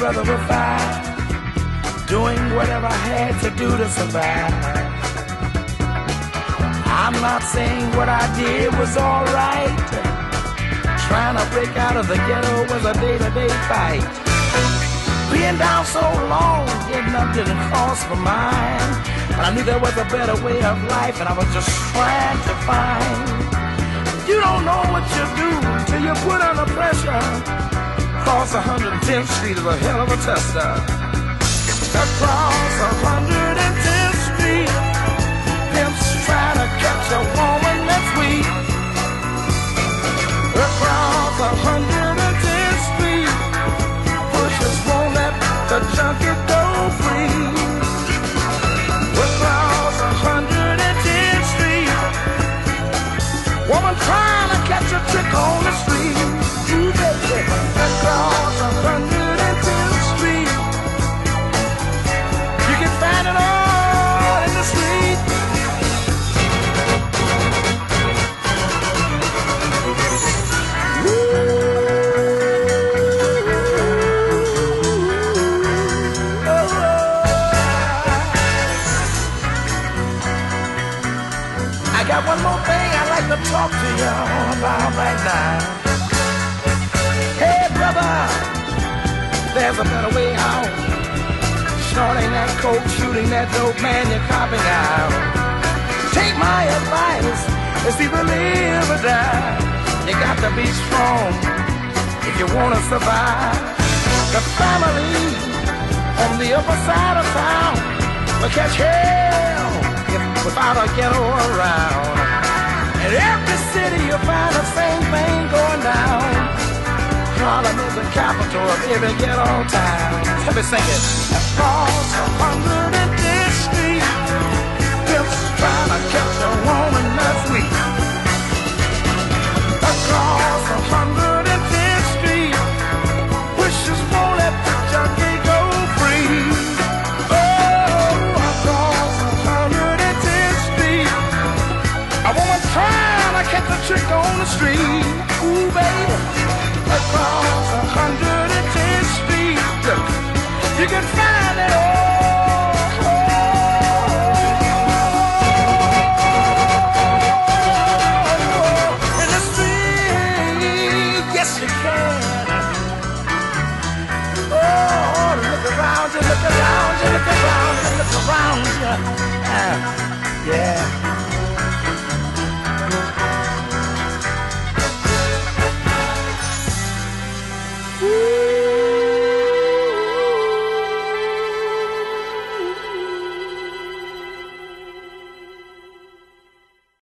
brother was fine, doing whatever I had to do to survive. I'm not saying what I did was alright. Trying to break out of the ghetto was a day-to-day fight. Being down so long, getting up didn't cross my mind. But I knew there was a better way of life, and I was just trying to find. You don't know what you do till you put under pressure. Across 110th Street is a hell of a tester. Across 110th Street, pimps trying to catch a woman that's weak. Across 110th Street, pushers won't let the junkie go free. Across 110th Street, woman trying to catch a trick on the street. You baby, across 110th Street, you can find it all in the street. I got one more thing I'd like to talk to y'all about right now. Hey brother, there's a better way out. Snorting that coke, shooting that dope, man, you're copping out. Take my advice, it's either live or die. You got to be strong if you want to survive. The family on the upper side of town will catch hell without a ghetto around. In every city you'll find the same thing going down. Harlem is the capital of every ghetto town. Let me sing it. Across 110th Street, pimps trying to catch a woman that's weak. Across 110th Street, wishes won't let the junkie go free. Oh, across 110th Street, a woman trying to catch a trick on the street. Ooh, baby. Across 110th Street, look, you can find it all in the street. Yes, you can. Oh, look around you, look around you, look around you, look around you. Yeah.